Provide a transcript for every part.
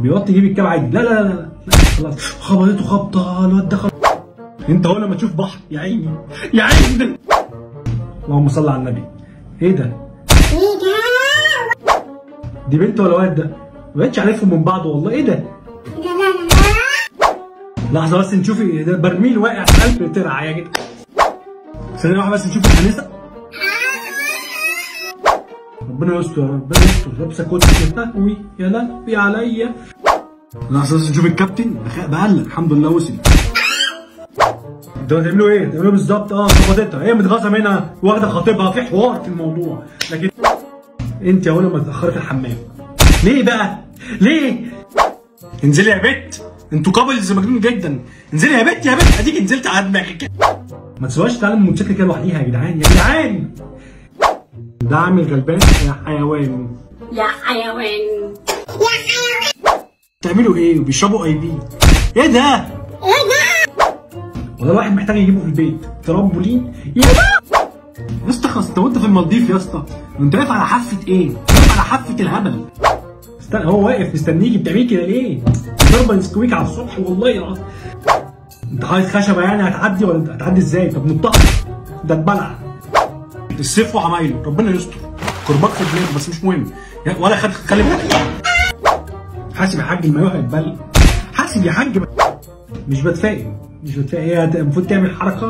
بيوطي يجيب الكاب عادي. لا لا لا لا خلاص خبطته خبطه الواد ده انت اول لما تشوف بحر يا عيني يا عيني. اللهم صل على النبي. ايه ده؟ دي بنت ولا واد ده؟ ما بقتش عارفهم من بعض والله. ايه ده؟ لحظه بس نشوف ده برميل واقع في قلب ترعه يا جدع. ثانيه واحده بس نشوف الكنيسه. ربنا يستر ربنا يستر. لابسه كوت يا لهوي يا لهوي عليا. لحظه بس نشوف الكابتن. بقلق الحمد لله وصل. انتوا هتعملوا ايه؟ هتعملوا بالظبط خبطتها هي متغاظه منها واخده خطيبها في حوار في الموضوع. لكن انت يا ولد ما تتاخري في الحمام. ليه بقى؟ ليه؟ انزلي يا بت. انتوا كابلز مجنون جدا. انزلي يا بت يا بت. اديك نزلت على دماغك. ما تسيبهاش تتعلم الموتوسيكل كده لوحديها يا جدعان يا جدعان. ده عامل غلبان يا حيوان يا حيوان يا حيوان. بتعملوا ايه؟ وبيشربوا اي بي. ايه ده؟ ايه ده؟ والله الواحد محتاج يجيبه في البيت. ترامبولين يا اسطى. خلاص انت وانت في المالديف يا اسطى. انت واقف على حافه ايه؟ واقف على حافه الهبل. استنى هو واقف مستنيكي. بتعملي كده ليه؟ ضربه نسكويك على الصبح والله العظيم. انت حاطط خشبه يعني هتعدي ولا هتعدي ازاي؟ طب نطها ده اتبلع. السيف وعمايله ربنا يستر. كرباك في دماغه بس مش مهم. ولا خلي بالك. حاسب يا حاج المايوه هيتبل. حاسب يا حاج. مش بتفائل هي المفروض تعمل حركه.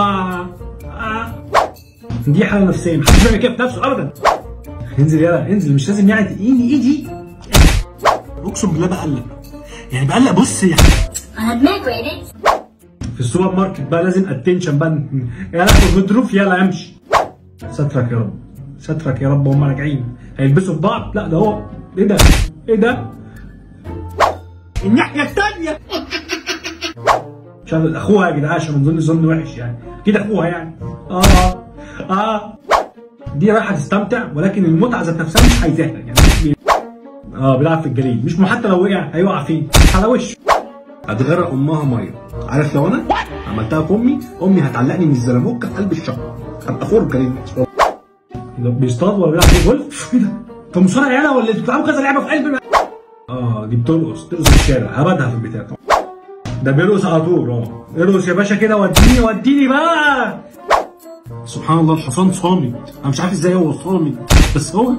دي حاله نفسيه محدش بيعمل كده في نفسه ابدا. انزل يلا انزل. مش لازم يعني ايدي. اقسم بالله بقلق يعني بقلق. بص يعني على دماغه يا ناس. في السوبر ماركت بقى لازم اتنشن بقى. يا لهوي مضروب. يلا امشي. سترك يا رب سترك يا رب. هم راجعين هيلبسوا في بعض. لا ده هو ايه ده؟ ايه ده؟ الناحيه الثانيه. مش عارف اخوها يا جدعان عشان ما ظن وحش يعني. كده اخوها يعني. دي رايحه تستمتع ولكن المتعه ذات نفسها مش عايزاها يعني. بيلعب في الجليد. مش حتى لو وقع هيقع فين؟ على وشه. هتغرق امها ميه. عارف لو انا عملتها في امي هتعلقني من الزلموكه في قلب الشقه. هبقى فرجه ليه؟ بيصطاد ولا بيلعب جولف؟ ايه ده؟ انت مصارع يالا ولا انتوا بتلعبوا كذا لعبه في قلب دي بترقص في الشارع. هبدها في البتاع. ده بيرقص على طول. ارقص يا باشا كده. وديني بقى. سبحان الله الحصان صامد. انا مش عارف ازاي هو صامد بس هو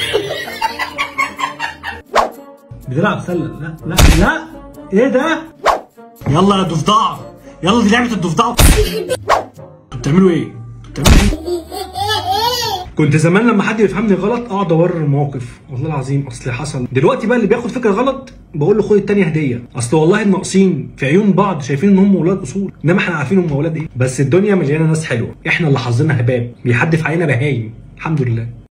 بتلعب سله. لا لا لا. ايه ده؟ يلا يا ضفدعه يلا. دي لعبه الضفدعه. انتوا بتعملوا ايه؟ كنت زمان لما حد يفهمني غلط اقعد اورر المواقف والله العظيم اصل حصل. دلوقتي بقى اللي بياخد فكره غلط بقول له خد التانيه هديه. اصل والله الناقصين في عيون بعض شايفين ان هم اولاد اصول انما احنا عارفين هم اولاد ايه. بس الدنيا مليانه ناس حلوه. احنا اللي حظنا هباب بيحدف علينا بهايم. الحمد لله.